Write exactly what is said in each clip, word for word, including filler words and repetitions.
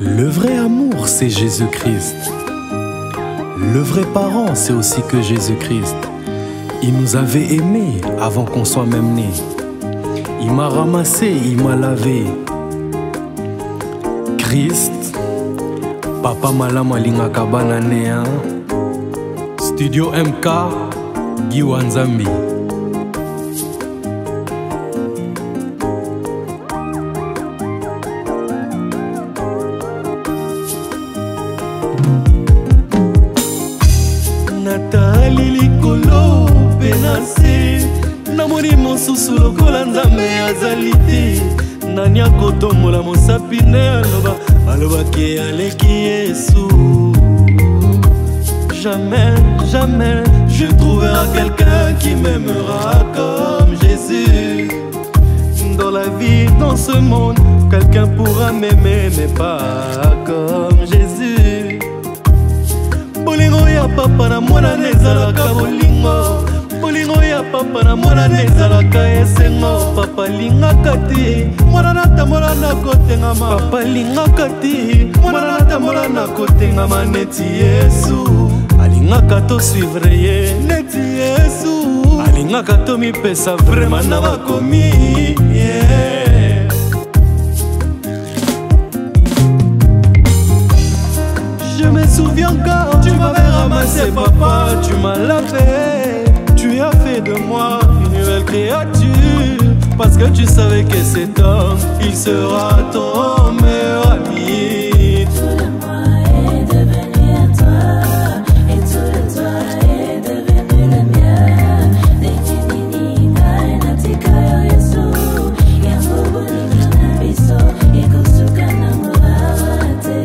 Le vrai amour, c'est Jésus-Christ. Le vrai parent, c'est aussi que Jésus-Christ. Il nous avait aimés avant qu'on soit même nés. Il m'a ramassé, il m'a lavé. Christ, Papa Malama Lingaka Bananea. Studio M K, Guy Wanzambi. Natali likolo penase namoni mosusu lokola nzambe azali te nani akotombola mosapine aloba alobaki aleki Yesu. Jamais, jamais je trouverai quelqu'un qui m'aimera comme Jésus. Dans la vie, dans ce monde, quelqu'un pourra m'aimer mais pas comme Jésus. Bolingo ya papa na mwana nezalaka bolingo, bolingo ya papa na mwana nezalaka esengo. Papa lingaka te mwana natambola na kotengama, papa lingaka te mwana natambola na kotengama neti Yesu. Alingaka to suivre ye neti Yesu, alingaka to mipesa vraiment na bakomi yeah. Je me souviens quand tu m'avais ramassé papa, tu m'as lavé, tu as fait de moi une nouvelle créature. Parce que tu savais que cet homme, il sera ton meilleur ami. Tout de moi est devenu à toi, et tout de toi est devenu le mien. Dekinini kainatika yo Yesu, yango bolingo na biso, ekosuka na molate.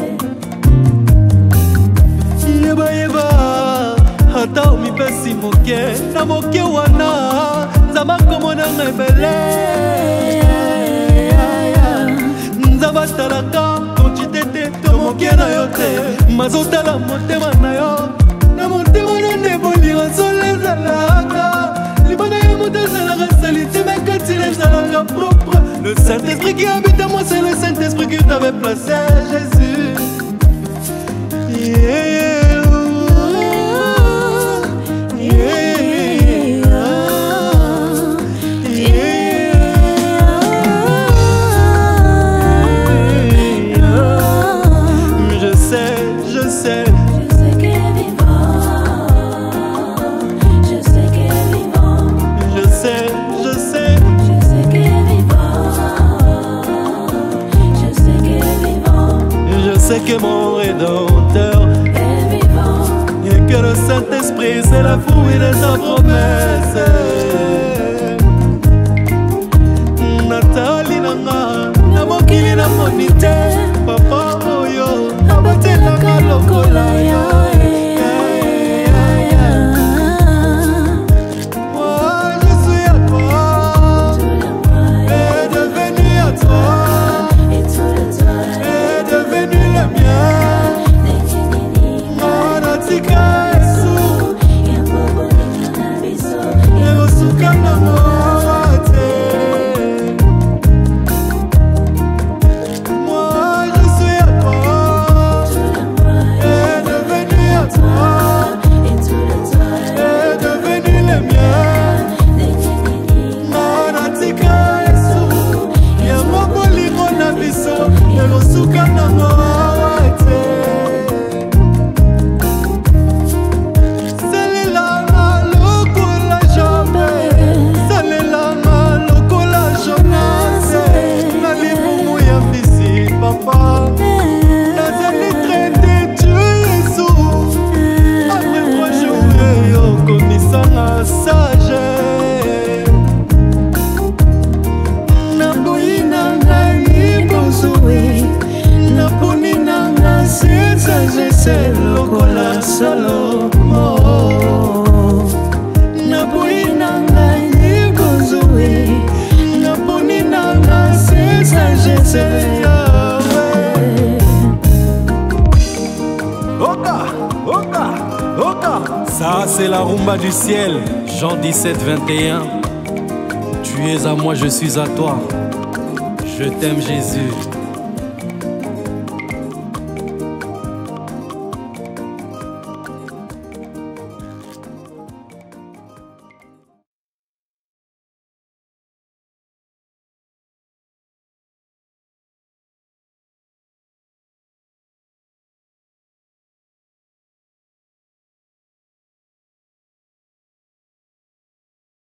Yeba yeba, hata umipesi moke, na moke wana, nzaba komona ngebele. Nzaba talaka, kontitete, tomoke na yote, mazotala motema na yo. Na motema na neboli, sole zalaka, libana ya mote zalaka salite, mekati les zalaka propre. Le Saint-Esprit qui habite en moi, c'est le Saint-Esprit qui t'avait placé, Jésus. Yeah. C'est que mon Rédempteur est vivant et que le Saint-Esprit c'est la fouille de sa promesse. Nathalie nanga na mokili na monite papa oyo abatelaka lokola yo. C'est lokola Salomo Napoli nanga yibozui Napoli nanga c'est sagesse Yahweh. Oka, Oka, Oka. Ça c'est la rumba du ciel. Jean dix-sept, vingt et un. Tu es à moi, je suis à toi. Je t'aime Jésus.